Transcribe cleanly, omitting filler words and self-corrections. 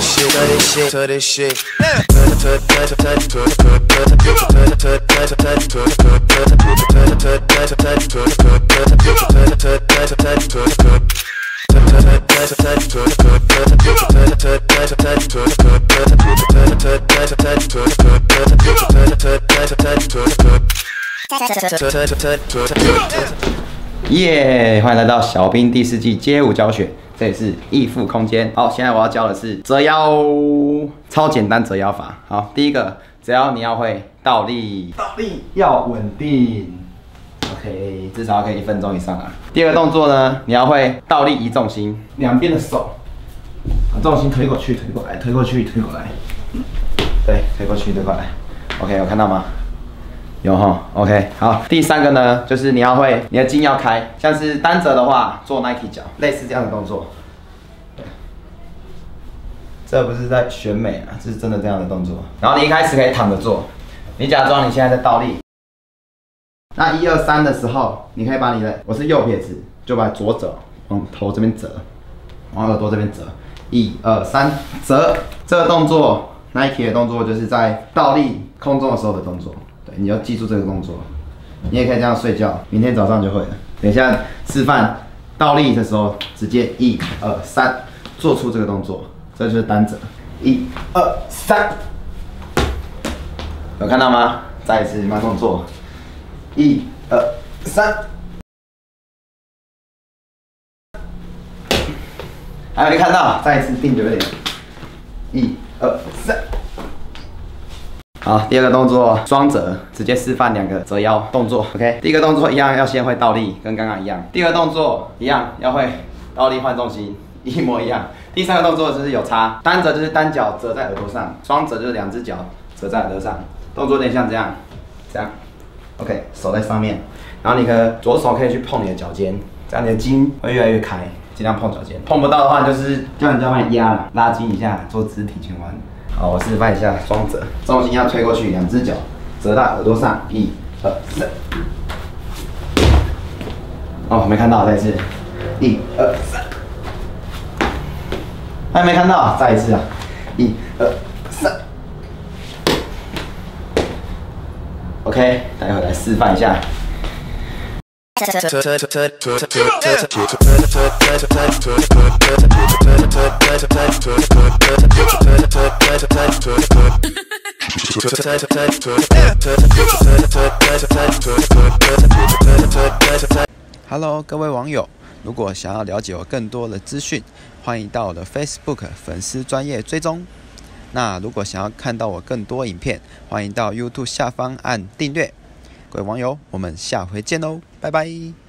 耶！欢迎来到小兵第4季街舞教学，这里是易富空间。好，现在我要教的是折腰，超简单折腰法。好，第一个折腰你要会倒立，倒立要稳定。OK， 至少可以1分钟以上啊。第二个动作呢，你要会倒立移重心，两边的手把重心推过去、推过来、推过去、推过来，对，推过去、推过来。OK， 有看到吗？有哈 ，OK， 好。第三个呢，就是你要会，你的筋要开，像是单折的话，做 Nike 脚，类似这样的动作。这不是在选美啊，这是真的这样的动作。然后你一开始可以躺着做，你假装你现在在倒立。那1、2、3的时候，你可以把你的，我是右撇子，就把左肘往头这边折，往耳朵这边折。1、2、3，折。这个动作 ，Nike 的动作就是在倒立空中的时候的动作。对，你要记住这个动作。你也可以这样睡觉，明天早上就会了。等一下示范倒立的时候，直接1、2、3做出这个动作，这就是单折。1、2、3，有看到吗？再一次慢动作。1、2、3，还没看到，再一次定久一点。1、2、3。好，第二个动作双折，直接示范2个折腰动作。OK， 第一个动作一样要先会倒立，跟刚刚一样。第二个动作一样要会倒立换重心，一模一样。第三个动作就是有差，单折就是单脚折在耳朵上，双折就是2只脚折在耳朵上。动作有点像这样，这样。OK， 手在上面，然后你的左手可以去碰你的脚尖，这样你的筋会越来越开，尽量碰脚尖。碰不到的话，就是叫人家帮你压了，拉筋一下，做肢体前弯。好，我示范一下双折，重心要推过去，2只脚折到耳朵上，1、2、3。哦，没看到，再一次，1、2、3。还没看到，再一次啊，1、2、3。OK， 待会来示范一下。 Hello， 各位网友，如果想要了解我更多的资讯，欢迎到我的 Facebook 粉丝专页追踪。那如果想要看到我更多影片，欢迎到 YouTube 下方按订阅。各位网友，我们下回见喽，拜拜。